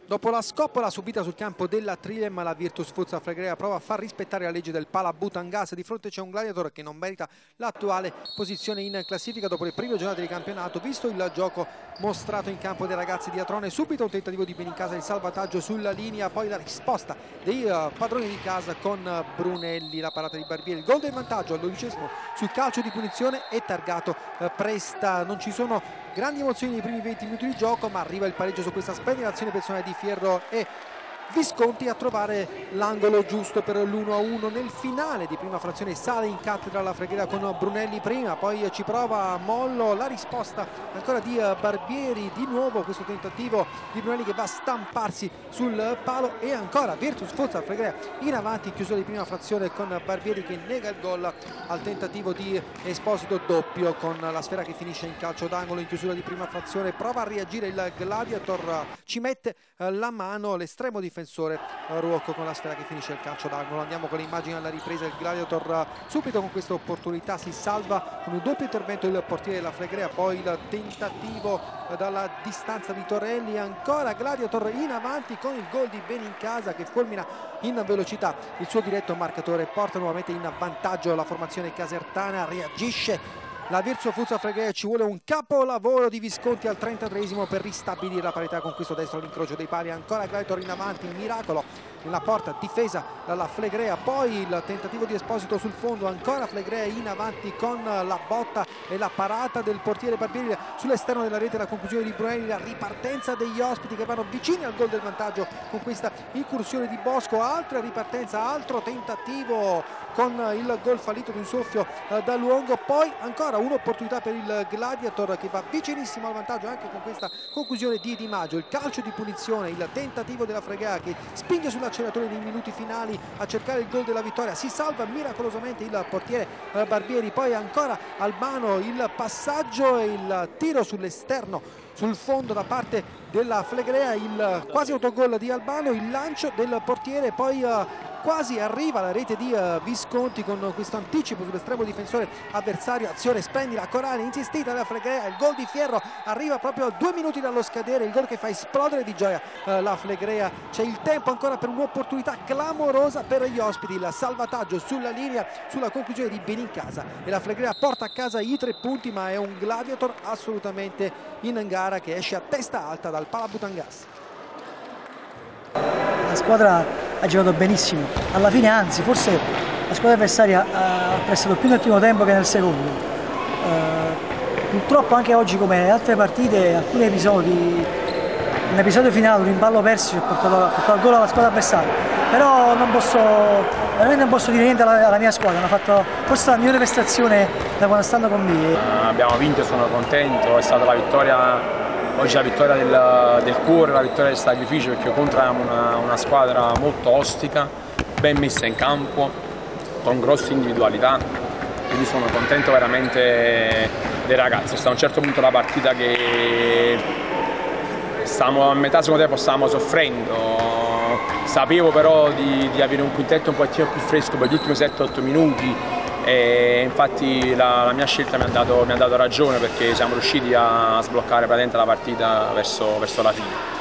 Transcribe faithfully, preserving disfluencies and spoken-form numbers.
Dopo la scoppola subita sul campo della Trilem, la Virtus Futsal Flegrea prova a far rispettare la legge del Pala Butangas. Di fronte c'è un Gladiator che non merita l'attuale posizione in classifica dopo le prime giornate di campionato, visto il gioco mostrato in campo dai ragazzi di Atrone. Subito un tentativo di Benincasa di salvataggio sulla linea, poi la risposta dei uh, padroni di casa con uh, Brunelli, la parata di Barbieri, il gol del vantaggio al dodicesimo sul calcio di punizione e targato uh, Presta. Non ci sono grandi emozioni nei primi venti minuti di gioco, ma arriva il pareggio su questa splendida azione personale di Fierro e Visconti a trovare l'angolo giusto per l'uno a uno. Nel finale di prima frazione sale in cattedra la Flegrea con Brunelli prima, poi ci prova Mollo, la risposta ancora di Barbieri, di nuovo questo tentativo di Brunelli che va a stamparsi sul palo e ancora Virtus Futsal Flegrea in avanti in chiusura di prima frazione con Barbieri che nega il gol al tentativo di Esposito, doppio con la sfera che finisce in calcio d'angolo in chiusura di prima frazione. Prova a reagire il Gladiator, ci mette la mano l'estremo difensore Ruocco con la sfera che finisce il calcio d'angolo. Andiamo con le immagini alla ripresa. Il Gladiator subito con questa opportunità si salva con un doppio intervento il portiere della Flegrea, poi il tentativo dalla distanza di Torelli, ancora Gladiator in avanti con il gol di Benincasa che fulmina in velocità il suo diretto marcatore, porta nuovamente in vantaggio la formazione casertana. Reagisce la Virtus Futsal Flegrea, ci vuole un capolavoro di Visconti al trentatreesimo per ristabilire la parità con questo destro all'incrocio dei pali. Ancora Gladiator in avanti, miracolo nella porta difesa dalla Flegrea, poi il tentativo di Esposito sul fondo, ancora Flegrea in avanti con la botta e la parata del portiere Barbieri sull'esterno della rete, la conclusione di Brunelli, la ripartenza degli ospiti che vanno vicini al gol del vantaggio con questa incursione di Bosco, altra ripartenza, altro tentativo con il gol fallito di un soffio da Luongo, poi ancora un'opportunità per il Gladiator che va vicinissimo al vantaggio anche con questa conclusione di Di Maggio. Il calcio di punizione, il tentativo della Flegrea che spinge sull'acceleratore nei minuti finali a cercare il gol della vittoria, si salva miracolosamente il portiere Barbieri, poi ancora Albano, il passaggio e il tiro sull'esterno sul fondo da parte della Flegrea, il quasi autogol di Albano, il lancio del portiere, poi uh, quasi arriva la rete di uh, Visconti con questo anticipo sull'estremo difensore avversario. Azione splendida, corale, insistita della Flegrea, il gol di Fierro arriva proprio a due minuti dallo scadere, il gol che fa esplodere di gioia uh, la Flegrea. C'è il tempo ancora per un'opportunità clamorosa per gli ospiti, il salvataggio sulla linea sulla conclusione di Benincasa e la Flegrea porta a casa i tre punti, ma è un Gladiator assolutamente in gara che esce a testa alta dal Pala Butangas. La squadra ha giocato benissimo, alla fine anzi forse la squadra avversaria ha prestato più nel primo tempo che nel secondo. Uh, purtroppo anche oggi, come altre partite, alcuni episodi, un episodio finale, un rimballo perso, ha portato, portato al gol alla squadra avversaria, però non posso, veramente non posso dire niente alla, alla mia squadra, hanno fatto forse la migliore prestazione da quando stanno con me. Uh, abbiamo vinto, sono contento, è stata la vittoria. Oggi la vittoria del, del cuore, la vittoria del sacrificio, perché incontriamo una, una squadra molto ostica, ben messa in campo, con grosse individualità, quindi sono contento veramente dei ragazzi. Sta a un certo punto la partita che stiamo, a metà secondo tempo stavamo soffrendo, sapevo però di, di avere un quintetto un pochettino più fresco per gli ultimi sette otto minuti. E infatti la, la mia scelta mi ha, dato, mi ha dato ragione, perché siamo riusciti a sbloccare praticamente la partita verso, verso la fine.